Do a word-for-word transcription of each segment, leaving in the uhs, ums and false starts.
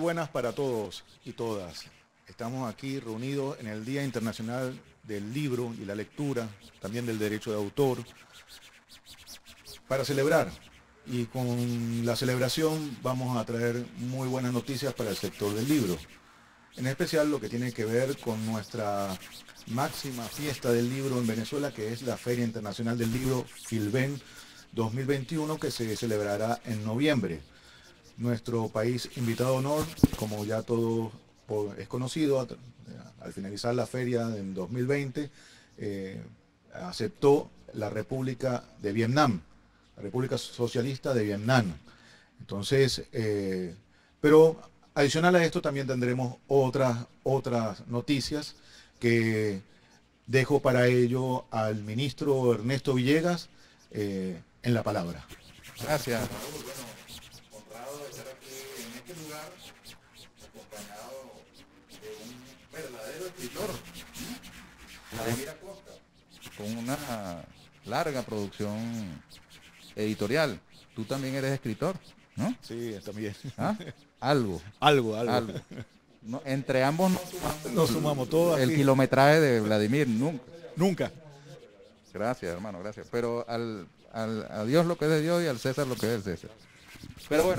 buenas para todos y todas. Estamos aquí reunidos en el Día Internacional del Libro y la Lectura, también del Derecho de Autor, para celebrar. Y con la celebración vamos a traer muy buenas noticias para el sector del libro. En especial lo que tiene que ver con nuestra máxima fiesta del libro en Venezuela, que es la Feria Internacional del Libro Filben dos mil veintiuno, que se celebrará en noviembre. Nuestro país invitado de honor, como ya todo es conocido, al finalizar la feria en dos mil veinte, eh, aceptó la República de Vietnam, la República Socialista de Vietnam. Entonces, eh, pero adicional a esto también tendremos otras, otras noticias que dejo para ello al ministro Ernesto Villegas eh, en la palabra. Gracias, Raúl. Bueno, honrado de estar aquí en este lugar, acompañado de un verdadero escritor, Vladimir Acosta, con una larga producción editorial. Tú también eres escritor, ¿no? Sí, también. ¿Ah? Algo. Algo, algo. Algo. No, entre ambos nos sumamos, nos sumamos todo el aquí. Kilometraje de Vladimir, nunca. Nunca. Gracias, hermano, gracias. Pero al, al, a Dios lo que es de Dios y al César lo que es del César. Pero bueno,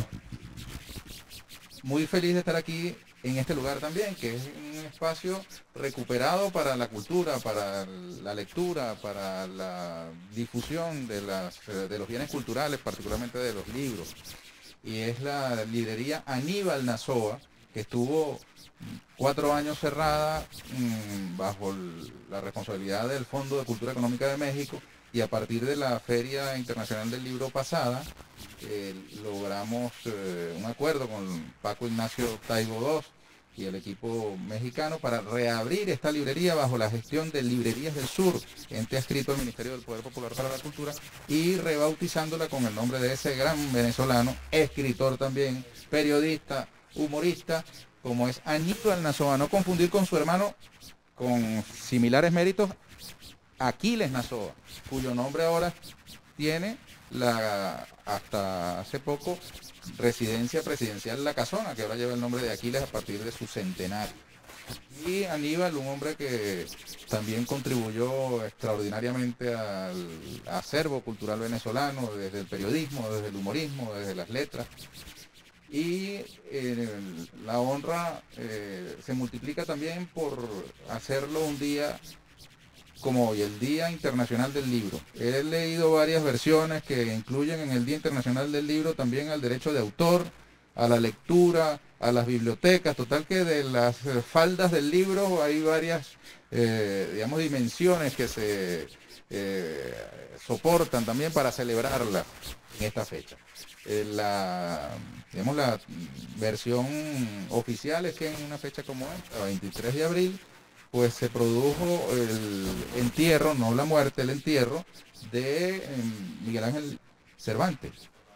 muy feliz de estar aquí en este lugar también, que es un espacio recuperado para la cultura, para la lectura, para la difusión de, las, de los bienes culturales, particularmente de los libros. Y es la librería Aníbal Nazoa, que estuvo cuatro años cerrada mmm, bajo el, la responsabilidad del Fondo de Cultura Económica de México, y a partir de la Feria Internacional del Libro pasada eh, logramos eh, un acuerdo con Paco Ignacio Taibo segundo y el equipo mexicano para reabrir esta librería bajo la gestión de Librerías del Sur, ente adscrito al Ministerio del Poder Popular para la Cultura, y rebautizándola con el nombre de ese gran venezolano, escritor también, periodista, humorista, como es Aníbal Nazoa. No confundir con su hermano con similares méritos, Aquiles Nazoa, cuyo nombre ahora tiene la hasta hace poco residencia presidencial La Casona, que ahora lleva el nombre de Aquiles a partir de su centenario. Y Aníbal, un hombre que también contribuyó extraordinariamente al acervo cultural venezolano, desde el periodismo, desde el humorismo, desde las letras. Y eh, la honra eh, se multiplica también por hacerlo un día como hoy, el Día Internacional del Libro. He leído varias versiones que incluyen en el Día Internacional del Libro también al derecho de autor, a la lectura, a las bibliotecas. Total que de las faldas del libro hay varias, eh, digamos, dimensiones que se eh, soportan también para celebrarla en esta fecha. Eh, la, digamos, la versión oficial es que en una fecha como esta, veintitrés de abril, pues se produjo el entierro, no la muerte, el entierro de eh, Miguel Ángel Cervantes.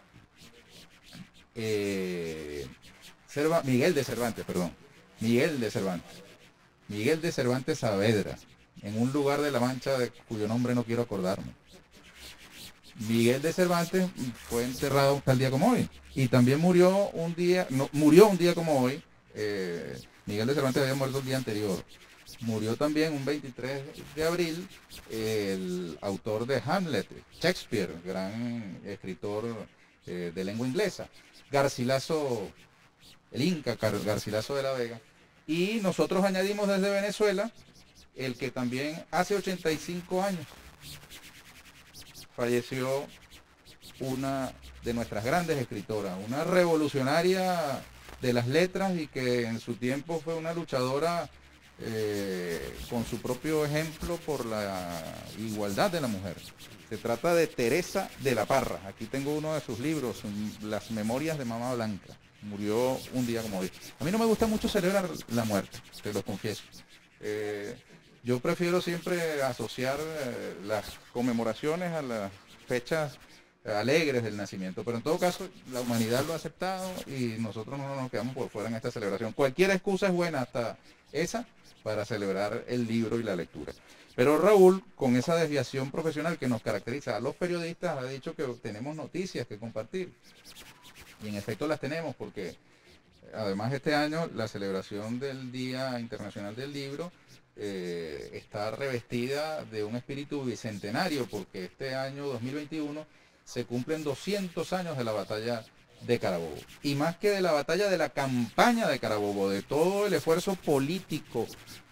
Eh, Cerva, Miguel de Cervantes, perdón. Miguel de Cervantes. Miguel de Cervantes Saavedra, en un lugar de La Mancha de cuyo nombre no quiero acordarme. Miguel de Cervantes fue enterrado tal día como hoy. Y también murió un día, no, murió un día como hoy. Eh, Miguel de Cervantes había muerto el día anterior. Murió también un veintitrés de abril el autor de Hamlet, Shakespeare, gran escritor eh, de lengua inglesa, Garcilaso, el Inca Garcilaso de la Vega. Y nosotros añadimos desde Venezuela el que también hace ochenta y cinco años falleció una de nuestras grandes escritoras, una revolucionaria de las letras y que en su tiempo fue una luchadora Eh, con su propio ejemplo por la igualdad de la mujer. Se trata de Teresa de la Parra. Aquí tengo uno de sus libros, Las Memorias de Mamá Blanca. Murió un día como hoy. A mí no me gusta mucho celebrar la muerte, te lo confieso. Eh, yo prefiero siempre asociar eh, las conmemoraciones a las fechas alegres del nacimiento, pero en todo caso la humanidad lo ha aceptado y nosotros no nos quedamos por fuera en esta celebración. Cualquier excusa es buena, hasta esa, para celebrar el libro y la lectura. Pero Raúl, con esa desviación profesional que nos caracteriza a los periodistas, ha dicho que tenemos noticias que compartir. Y en efecto las tenemos, porque Además, este año la celebración del Día Internacional del Libro eh, está revestida de un espíritu bicentenario, porque este año dos mil veintiuno se cumplen doscientos años de la batalla de Carabobo. Y más que de la batalla, de la campaña de Carabobo, de todo el esfuerzo político,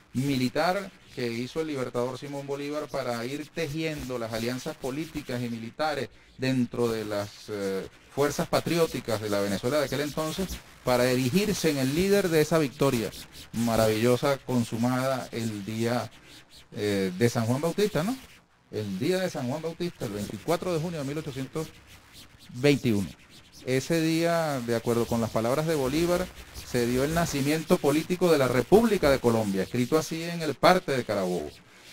militar que hizo el libertador Simón Bolívar para ir tejiendo las alianzas políticas y militares dentro de las eh, fuerzas patrióticas de la Venezuela de aquel entonces, para erigirse en el líder de esa victoria maravillosa consumada el día eh, de San Juan Bautista, ¿no? El día de San Juan Bautista, el veinticuatro de junio de mil ochocientos veintiuno. Ese día, de acuerdo con las palabras de Bolívar, se dio el nacimiento político de la República de Colombia, escrito así en el parte de Carabobo.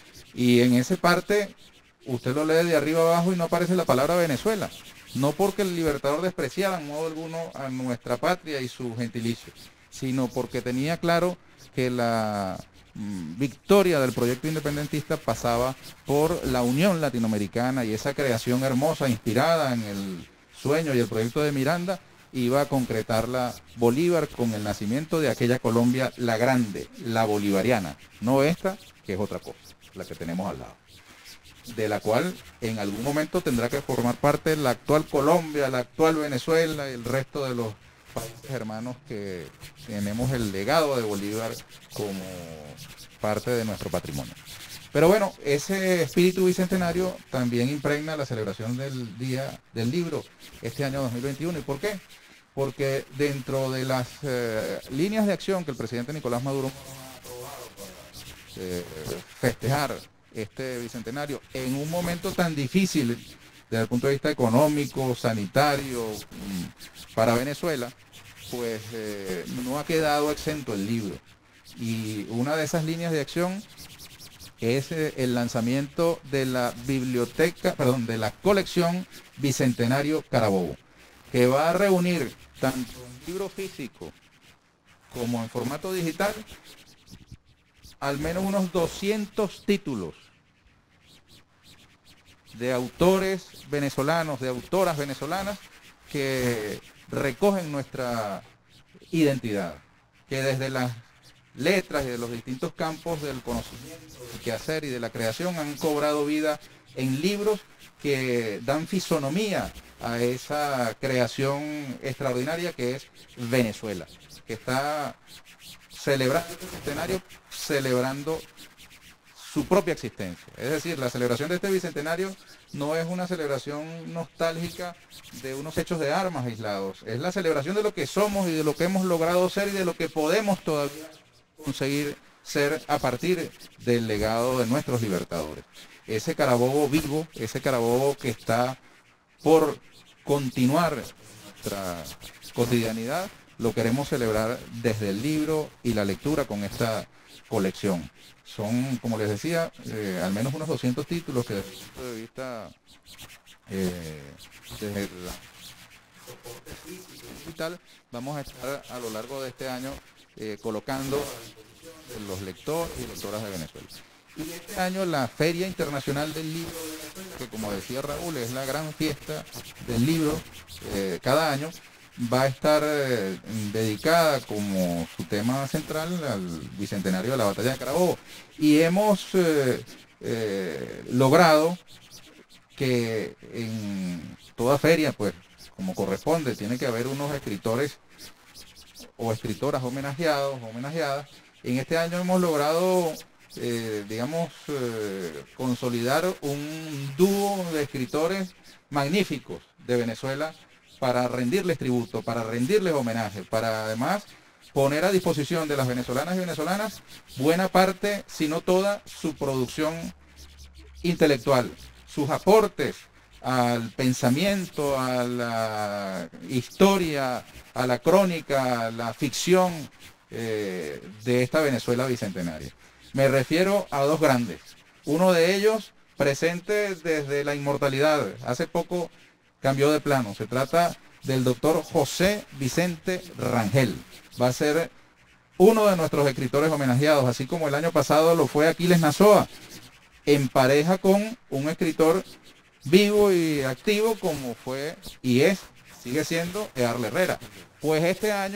Y en ese parte, usted lo lee de arriba abajo y no aparece la palabra Venezuela. No porque el libertador despreciara en modo alguno a nuestra patria y su gentilicio, sino porque tenía claro que la mm, victoria del proyecto independentista pasaba por la unión latinoamericana, y esa creación hermosa, inspirada en el sueño y el proyecto de Miranda, iba a concretarla Bolívar con el nacimiento de aquella Colombia, la grande, la bolivariana, no esta, que es otra cosa, la que tenemos al lado, de la cual en algún momento tendrá que formar parte la actual Colombia, la actual Venezuela y el resto de los países hermanos que tenemos el legado de Bolívar como parte de nuestro patrimonio. Pero bueno, ese espíritu bicentenario también impregna la celebración del Día del Libro este año dos mil veintiuno. ¿Y por qué? Porque dentro de las eh, líneas de acción que el presidente Nicolás Maduro ha aprobado para eh, festejar este bicentenario en un momento tan difícil desde el punto de vista económico, sanitario, para Venezuela, pues eh, no ha quedado exento el libro. Y una de esas líneas de acción es eh, el lanzamiento de la biblioteca, perdón, de la colección Bicentenario Carabobo, que va a reunir tanto en libro físico como en formato digital al menos unos doscientos títulos de autores venezolanos, de autoras venezolanas que recogen nuestra identidad, que desde las letras y de los distintos campos del conocimiento, del quehacer y de la creación han cobrado vida en libros que dan fisonomía a esa creación extraordinaria que es Venezuela, que está celebrando este centenario, celebrando su propia existencia. Es decir, la celebración de este bicentenario no es una celebración nostálgica de unos hechos de armas aislados, es la celebración de lo que somos y de lo que hemos logrado ser y de lo que podemos todavía conseguir ser a partir del legado de nuestros libertadores. Ese Carabobo vivo, ese Carabobo que está por continuar nuestra cotidianidad, lo queremos celebrar desde el libro y la lectura con esta colección. Son, como les decía, eh, al menos unos doscientos títulos que desde el punto de vista eh, desde la soporte físico y digital vamos a estar a lo largo de este año eh, colocando a disposición de los lectores y lectoras de Venezuela. Y este año la Feria Internacional del Libro de Venezuela, que como decía Raúl, es la gran fiesta del libro eh, cada año, va a estar eh, dedicada como su tema central al bicentenario de la batalla de Carabobo. Y hemos eh, eh, logrado que en toda feria, pues como corresponde, tiene que haber unos escritores o escritoras homenajeados, homenajeadas. En este año hemos logrado, eh, digamos, eh, consolidar un dúo de escritores magníficos de Venezuela para rendirles tributo, para rendirles homenaje, para además poner a disposición de las venezolanas y venezolanas buena parte, si no toda, su producción intelectual, sus aportes al pensamiento, a la historia, a la crónica, a la ficción eh, de esta Venezuela bicentenaria. Me refiero a dos grandes, uno de ellos presente desde la inmortalidad, hace poco cambió de plano, se trata del doctor José Vicente Rangel, va a ser uno de nuestros escritores homenajeados, así como el año pasado lo fue Aquiles Nazoa, en pareja con un escritor vivo y activo como fue y es, sigue siendo Earle Herrera. Pues este año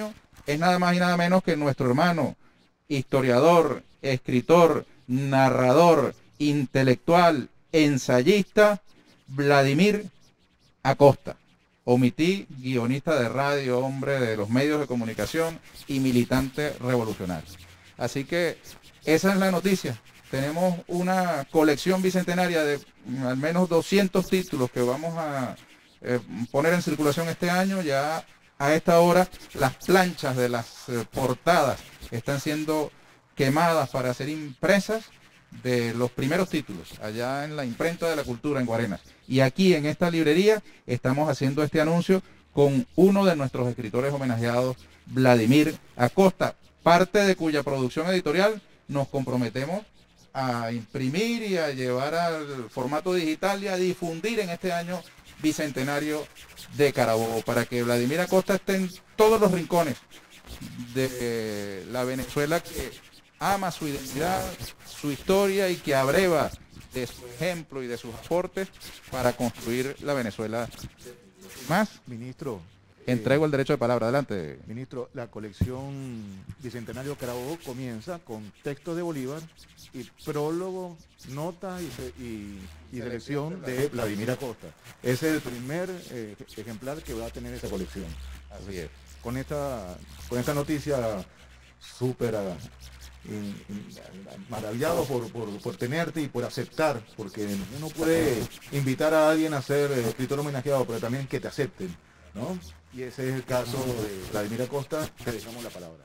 es nada más y nada menos que nuestro hermano, historiador, escritor, narrador, intelectual, ensayista, Vladimir Acosta. Omití, guionista de radio, hombre de los medios de comunicación y militante revolucionario. Así que esa es la noticia. Tenemos una colección bicentenaria de al menos doscientos títulos que vamos a eh, poner en circulación este año. Ya a esta hora las planchas de las eh, portadas están siendo quemadas para ser impresas de los primeros títulos, allá en la Imprenta de la Cultura en Guarenas. Y aquí en esta librería estamos haciendo este anuncio con uno de nuestros escritores homenajeados, Vladimir Acosta, parte de cuya producción editorial nos comprometemos a imprimir y a llevar al formato digital y a difundir en este año bicentenario de Carabobo, para que Vladimir Acosta esté en todos los rincones de la Venezuela que ama su identidad, su historia y que abreva de su ejemplo y de sus aportes para construir la Venezuela. Más, Ministro, entrego eh, el derecho de palabra. Adelante. Ministro, la colección Bicentenario Carabobo comienza con textos de Bolívar y prólogo, nota y, y, y selección de Vladimir Acosta. Ese es el primer eh, ejemplar que va a tener esa colección. Así es. Con esta, con esta noticia súper uh, in, in, maravillado por, por, por tenerte y por aceptar, porque uno puede invitar a alguien a ser escritor homenajeado, pero también que te acepten, ¿no? Y ese es el caso de Vladimir Acosta. Te dejamos la palabra.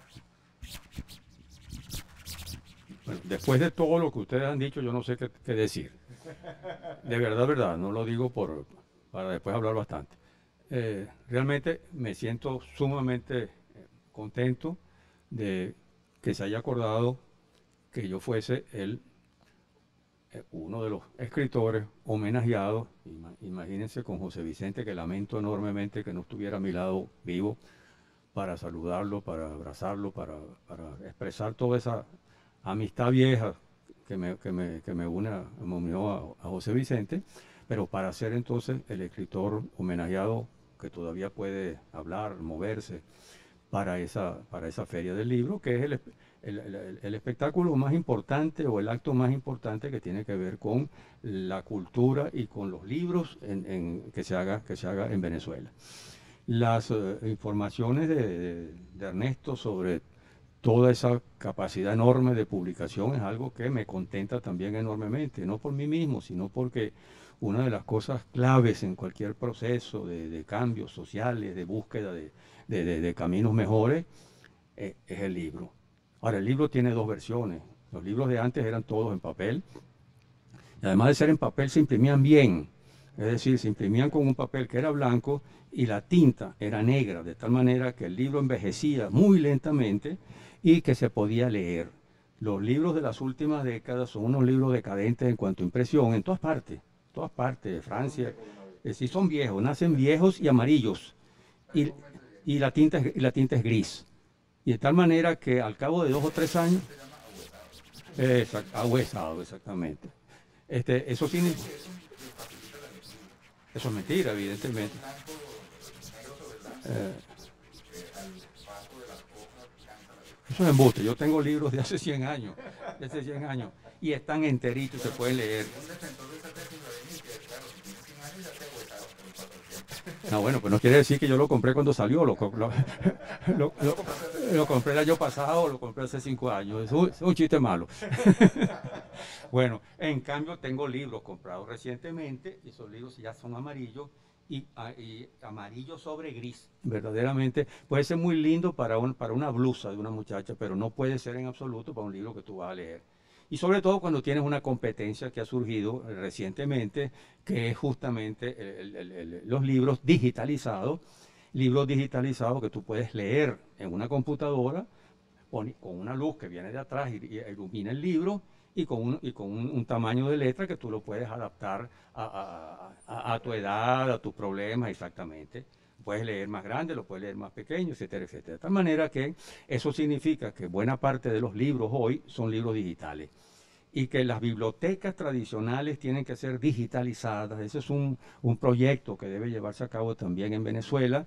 Bueno, después de todo lo que ustedes han dicho, yo no sé qué, qué decir. De verdad, verdad, no lo digo por para después hablar bastante. Eh, realmente me siento sumamente contento de que se haya acordado que yo fuese el, eh, uno de los escritores homenajeados. Ima, imagínense con José Vicente, que lamento enormemente que no estuviera a mi lado vivo para saludarlo, para abrazarlo, para, para expresar toda esa amistad vieja que me, que me, que me une a, me unió a, a José Vicente, pero para ser entonces el escritor homenajeado que todavía puede hablar, moverse para esa, para esa feria del libro, que es el, el, el, el espectáculo más importante o el acto más importante que tiene que ver con la cultura y con los libros en, en, que, se haga, que se haga en Venezuela. Las uh, informaciones de, de, de Ernesto sobre toda esa capacidad enorme de publicación es algo que me contenta también enormemente, no por mí mismo, sino porque una de las cosas claves en cualquier proceso de, de cambios sociales, de búsqueda de, de, de, de caminos mejores, eh, es el libro. Ahora, el libro tiene dos versiones. Los libros de antes eran todos en papel, y además de ser en papel se imprimían bien, es decir, se imprimían con un papel que era blanco y la tinta era negra, de tal manera que el libro envejecía muy lentamente y que se podía leer. Los libros de las últimas décadas son unos libros decadentes en cuanto a impresión, en todas partes, todas partes de Francia. Eh, sí son viejos, nacen viejos y amarillos, y, y, la tinta es, y la tinta es gris. Y de tal manera que al cabo de dos o tres años, eh, ahuesado, exactamente. Este, eso tiene... Eso es mentira, evidentemente. Eh, eso es embuste. Yo tengo libros de hace cien años, de hace cien años, y están enteritos, se pueden leer. No, bueno, pues no quiere decir que yo lo compré cuando salió, lo, lo, lo, lo, lo compré el año pasado, lo compré hace cinco años, es un, es un chiste malo. Bueno, en cambio tengo libros comprados recientemente, y esos libros ya son amarillos, y, y amarillo sobre gris, verdaderamente. Puede ser muy lindo para, un, para una blusa de una muchacha, pero no puede ser en absoluto para un libro que tú vas a leer. Y sobre todo cuando tienes una competencia que ha surgido recientemente, que es justamente el, el, el, los libros digitalizados, libros digitalizados que tú puedes leer en una computadora con, con una luz que viene de atrás y, y ilumina el libro, y con, un, y con un, un tamaño de letra que tú lo puedes adaptar a, a, a, a tu edad, a tus problemas, exactamente. Puedes leer más grande, lo puedes leer más pequeño, etcétera, etcétera. De tal manera que eso significa que buena parte de los libros hoy son libros digitales y que las bibliotecas tradicionales tienen que ser digitalizadas. Ese es un, un proyecto que debe llevarse a cabo también en Venezuela.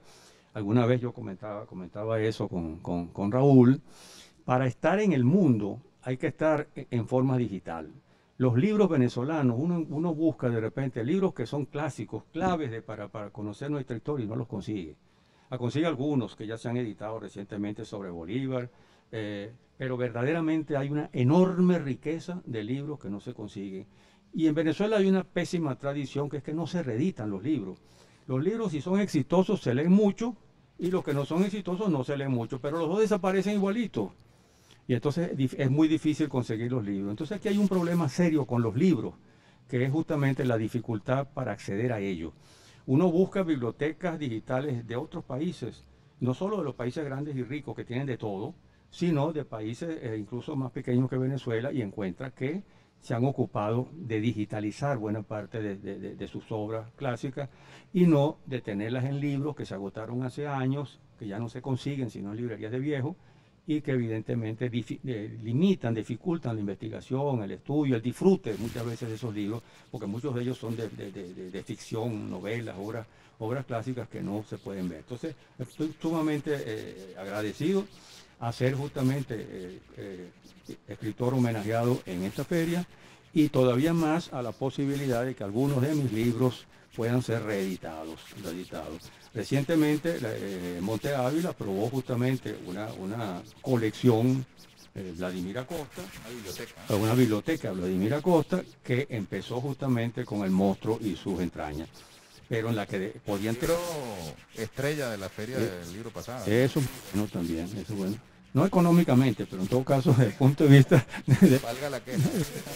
alguna vez yo comentaba, comentaba eso con, con, con Raúl, para estar en el mundo hay que estar e- en forma digital. Los libros venezolanos, uno, uno busca de repente libros que son clásicos, claves de, para, para conocer nuestra historia y no los consigue. Ah, consigue algunos que ya se han editado recientemente sobre Bolívar, eh, pero verdaderamente hay una enorme riqueza de libros que no se consiguen. Y en Venezuela hay una pésima tradición que es que no se reeditan los libros. Los libros, si son exitosos, se leen mucho, y los que no son exitosos no se leen mucho, pero los dos desaparecen igualitos. Y entonces es muy difícil conseguir los libros. Entonces aquí hay un problema serio con los libros, que es justamente la dificultad para acceder a ellos. Uno busca bibliotecas digitales de otros países, no solo de los países grandes y ricos que tienen de todo, sino de países eh, incluso más pequeños que Venezuela, y encuentra que se han ocupado de digitalizar buena parte de, de, de, de sus obras clásicas y no de tenerlas en libros que se agotaron hace años, que ya no se consiguen sino en librerías de viejo, y que evidentemente eh, limitan, dificultan la investigación, el estudio, el disfrute muchas veces de esos libros, porque muchos de ellos son de, de, de, de ficción, novelas, obras, obras clásicas que no se pueden ver. Entonces, estoy sumamente eh, agradecido a ser justamente eh, eh, escritor homenajeado en esta feria, y todavía más a la posibilidad de que algunos de mis libros puedan ser reeditados. reeditados. Recientemente eh, Monte Ávila aprobó justamente una, una colección eh, Vladimir Acosta, Una biblioteca. una biblioteca Vladimir Acosta, que empezó justamente con El monstruo y sus entrañas, pero en la que de, podían El libro estrella de la feria Eh, del libro pasado. eso es bueno también, eso es bueno. No económicamente, pero en todo caso desde el punto de vista de, Valga la queja.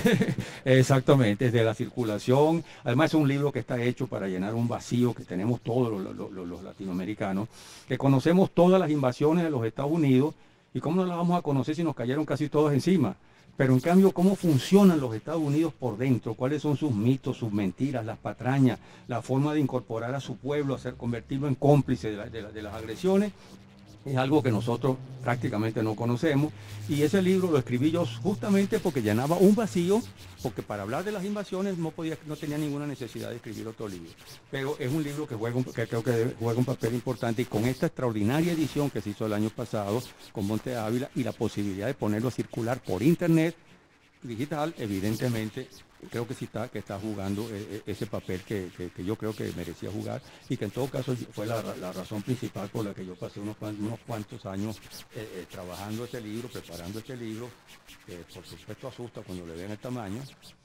exactamente, desde la circulación. Además es un libro que está hecho para llenar un vacío que tenemos todos los, los- los- los latinoamericanos, que conocemos todas las invasiones de los Estados Unidos, y cómo no las vamos a conocer si nos cayeron casi todas encima. Pero en cambio, cómo funcionan los Estados Unidos por dentro, cuáles son sus mitos, sus mentiras, las patrañas, la forma de incorporar a su pueblo, hacer convertirlo en cómplice de, la- de la- de las agresiones, es algo que nosotros prácticamente no conocemos. Y ese libro lo escribí yo justamente porque llenaba un vacío, porque para hablar de las invasiones no podía, no tenía ninguna necesidad de escribir otro libro. Pero es un libro que, juega un- que creo que debe- juega un papel importante, y con esta extraordinaria edición que se hizo el año pasado con Monte Ávila y la posibilidad de ponerlo a circular por internet digital, evidentemente creo que sí está, que está jugando eh, eh, ese papel que, que- que yo creo que merecía jugar, y que en todo caso fue la, ra- la razón principal por la que yo pasé unos, cuan- unos cuantos años eh, eh, trabajando este libro, preparando este libro, que por supuesto asusta cuando le ven el tamaño.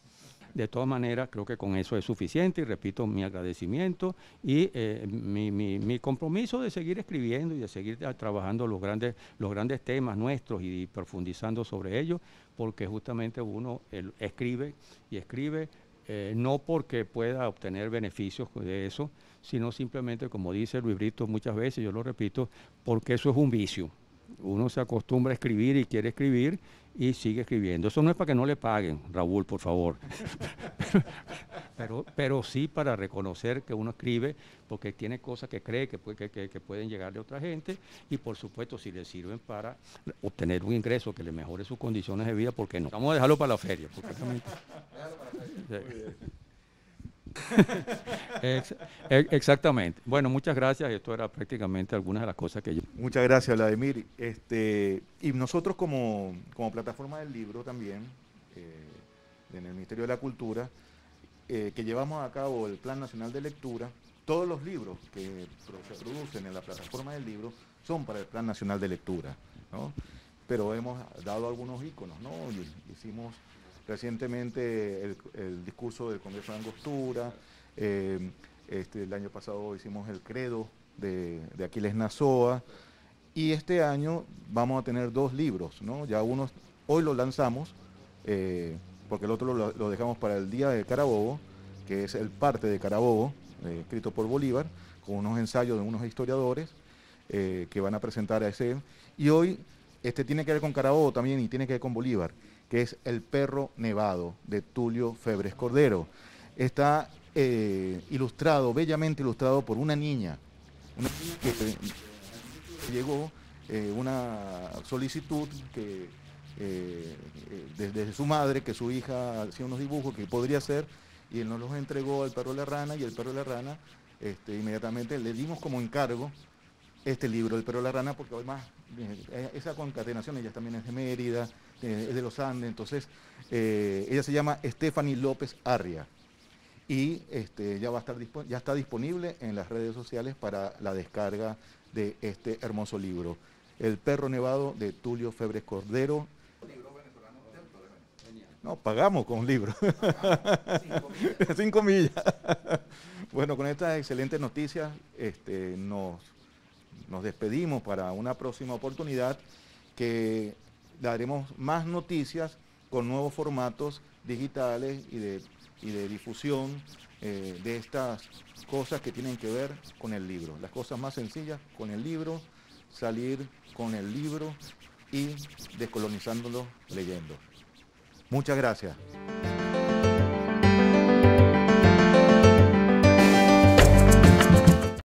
De todas maneras, creo que con eso es suficiente, y repito mi agradecimiento y eh, mi, mi- mi compromiso de seguir escribiendo y de seguir ah, trabajando los grandes, los grandes temas nuestros y profundizando sobre ellos, porque justamente uno el- escribe y escribe eh, no porque pueda obtener beneficios de eso, sino simplemente, como dice Luis Brito muchas veces, yo lo repito, porque eso es un vicio. Uno se acostumbra a escribir y quiere escribir y sigue escribiendo. Eso no es para que no le paguen, Raúl, por favor. pero, pero sí para reconocer que uno escribe porque tiene cosas que cree que, puede- que, que- que pueden llegarle a otra gente, y por supuesto si le sirven para obtener un ingreso que le mejore sus condiciones de vida, ¿por qué no? Vamos a dejarlo para la feria. Porque realmente- Sí. Ex- ex- exactamente. Bueno, muchas gracias. Esto era prácticamente algunas de las cosas que yo... Muchas gracias, Vladimir. Este, y nosotros como, como plataforma del libro también, eh, en el Ministerio de la Cultura, eh, que llevamos a cabo el Plan Nacional de Lectura, todos los libros que pro- se producen en la plataforma del libro son para el Plan Nacional de Lectura, ¿no? Pero hemos dado algunos íconos, ¿no? Y- Hicimos recientemente el, el discurso del Congreso de Angostura, eh, este, el año pasado hicimos el credo de, de Aquiles Nazoa, y este año vamos a tener dos libros, ¿no? Ya uno, hoy lo lanzamos, eh, porque el otro lo, lo dejamos para el Día de Carabobo, que es el parte de Carabobo, eh, escrito por Bolívar, con unos ensayos de unos historiadores eh, que van a presentar a ese. Y hoy este tiene que ver con Carabobo también, y tiene que ver con Bolívar, que es El perro nevado, de Tulio Febres Cordero. Está eh, ilustrado, bellamente ilustrado por una niña, una niña que eh, llegó eh, una solicitud que eh, eh, desde su madre, que su hija hacía unos dibujos que podría hacer, y él nos los entregó al perro de la rana, y el perro de la rana este, inmediatamente le dimos como encargo este libro, El perro de la rana, porque además eh, esa concatenación, ella también es de Mérida, eh, es de los Andes, entonces eh, ella se llama Stephanie López Arria y este, ya, va a estar ya está disponible en las redes sociales para la descarga de este hermoso libro, El perro nevado de Tulio Febres Cordero. No, pagamos con un libro. Cinco millas. Cinco millas. Bueno, con estas excelentes noticias este, nos, nos despedimos para una próxima oportunidad que daremos más noticias con nuevos formatos digitales y de, y de difusión eh, de estas cosas que tienen que ver con el libro. Las cosas más sencillas con el libro, salir con el libro y descolonizándolo leyendo. Muchas gracias.